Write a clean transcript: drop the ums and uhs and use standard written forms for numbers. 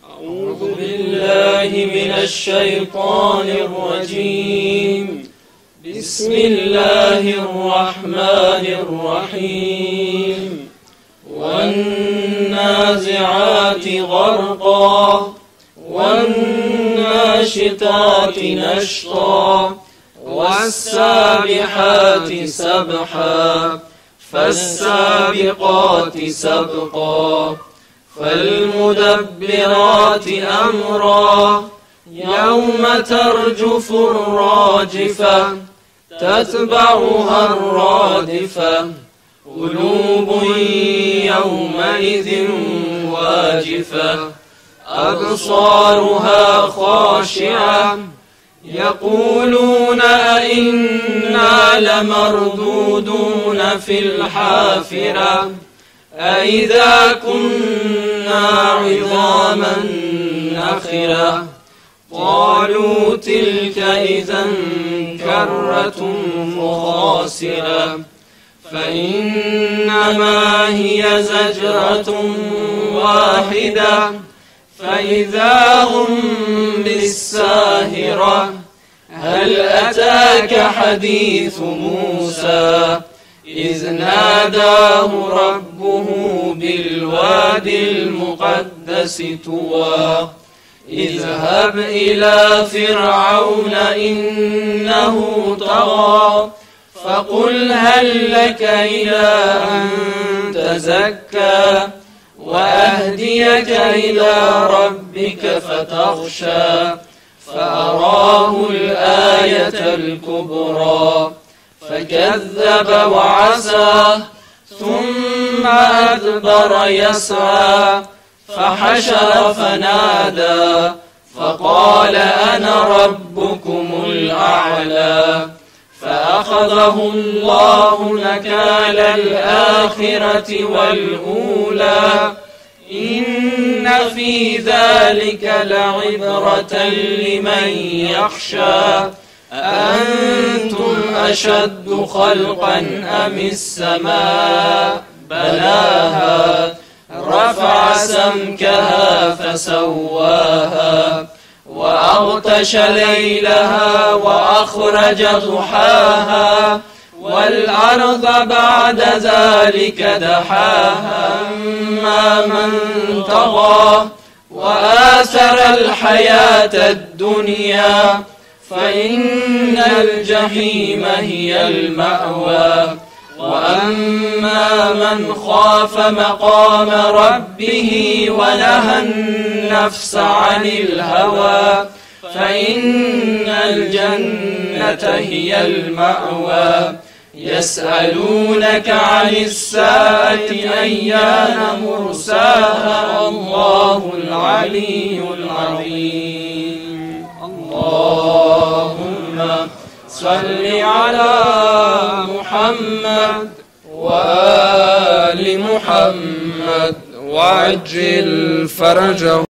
أعوذ بالله من الشيطان الرجيم. بسم الله الرحمن الرحيم. والنازعات غرقا والناشطات نشطا والسابحات سبحا فالسابقات سبقا فالمدبرات أمرا يوم ترجف الراجفة تتبعها الرادفة قلوب يومئذ واجفة أبصارها خاشعة يقولون أئنا لمردودون في الحافرة أئذا كنا عظاما نخرة قالوا تلك إذا كرة خاسرة فإنما هي زجرة واحدة فإذا هم بالساهرة هل أتاك حديث موسى إذ ناداه ربه بالوادي المقدس طوى اذهب إلى فرعون إنه طغى فقل هل لك إلى أن تزكى وأهديك إلى ربك فتخشى فأراه الآية الكبرى فكذب وعصى ثم أدبر يسعى فحشر فنادى فقال أنا ربكم الأعلى فأخذه الله نكال الآخرة والأولى إن في ذلك لعبرة لمن يخشى أأنتم أشد خلقا أم السماء بناها رفع سمكها فسواها وأغطش ليلها وأخرج ضحاها والأرض بعد ذلك دحاها أما من طغى وآثر الحياة الدنيا فإن الجحيم هي المأوى وأما من خاف مقام ربه ونهى النفس عن الهوى فإن الجنة هي المأوى يسألونك عن الساعة أيان مرساها الله العلي العظيم. اللهم صل على محمد وآل محمد وعجل فرجه.